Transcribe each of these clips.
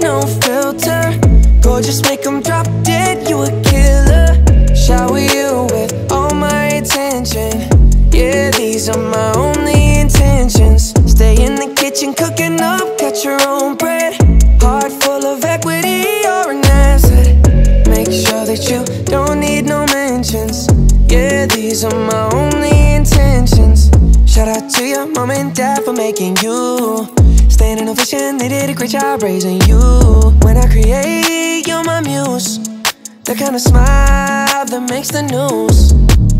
no filter. Gorgeous, make them drop dead, you a killer. Shower you with all my attention. Yeah, these are my only intentions. Stay in the kitchen cooking up, got your own bread. Heart full of equity, you're an asset. Make sure that you don't need no mentions. Yeah, these are my only intentions. Shout out to your mom and dad for making you. Staying in ovation, they did a great job raising you. When I create, you're my muse. The kind of smile that makes the news.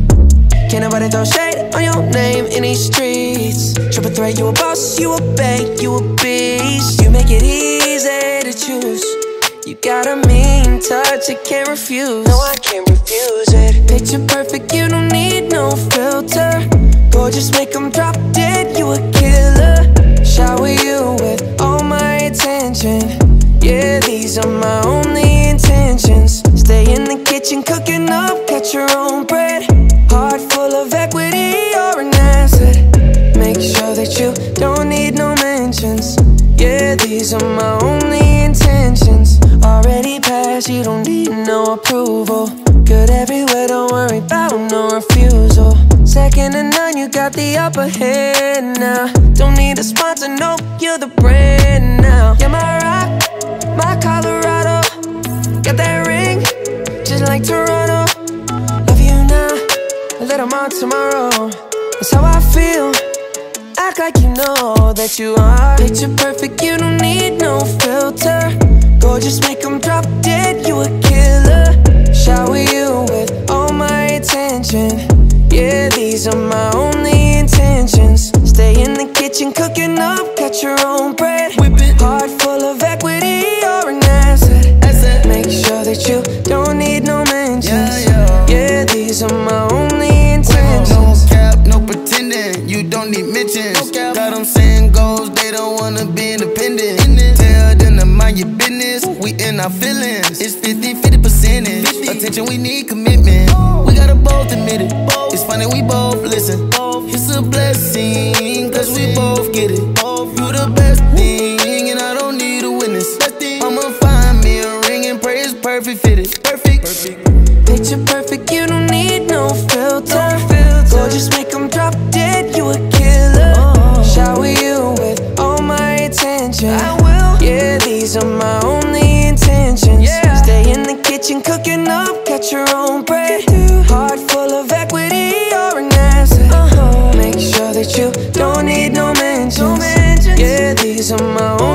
Can't nobody throw shade on your name in these streets. Triple threat, you a boss, you a bank, you a beast. You make it easy to choose. You got a mean touch, I can't refuse. No, I can't refuse it. Picture perfect, you don't need no filter. Gorgeous, make them drop dead, you a killer. Shower you with all my attention. Yeah, these are my only intentions. Stay in the kitchen cooking up, got your own bread. Heart full of equity, you're an asset. Make sure that you don't need no mentions. Yeah, these are my only intentions. Already passed, you don't need no approval. Good everywhere, don't worry about no refusal. Second to none, you got the upper hand now. Don't need a sponsor, no, you're the brand now. You're my rock, my Colorado. Got that ring, just like Toronto. Love you now, a little more tomorrow. That's how I feel, act like you know that you are. Picture perfect, you don't need no filter. Gorgeous, make them drop dead, you a killer. Shower you with all my attention. Yeah, these are my only intentions. Stay in the kitchen cooking up, got your own bread. Heart full of equity, you're an asset. Make sure that you don't need no mentions. Yeah, these are my only intentions. No cap, no pretending, you don't need mentions. Got them saying goals, they don't wanna be independent. Tell them to mind your business, we in our feelings. It's 50-50 percentage. Attention, we need commitment. We gotta both admit it. It's funny, we both listen. It's a blessing, cause we both get it. You the best thing, and I don't need a witness. I'ma find me a ring and pray it's perfect fitted. Perfect. Picture perfect, you don't need no filter. Gorgeous, make them drop dead, you a killer. Shower you with all my attention. I will. Yeah, these are my only intentions. Stay in the kitchen cooking up, got your own bread. Heart full of equity, you're an asset. Make sure that you don't need no mentions. Yeah, these are my only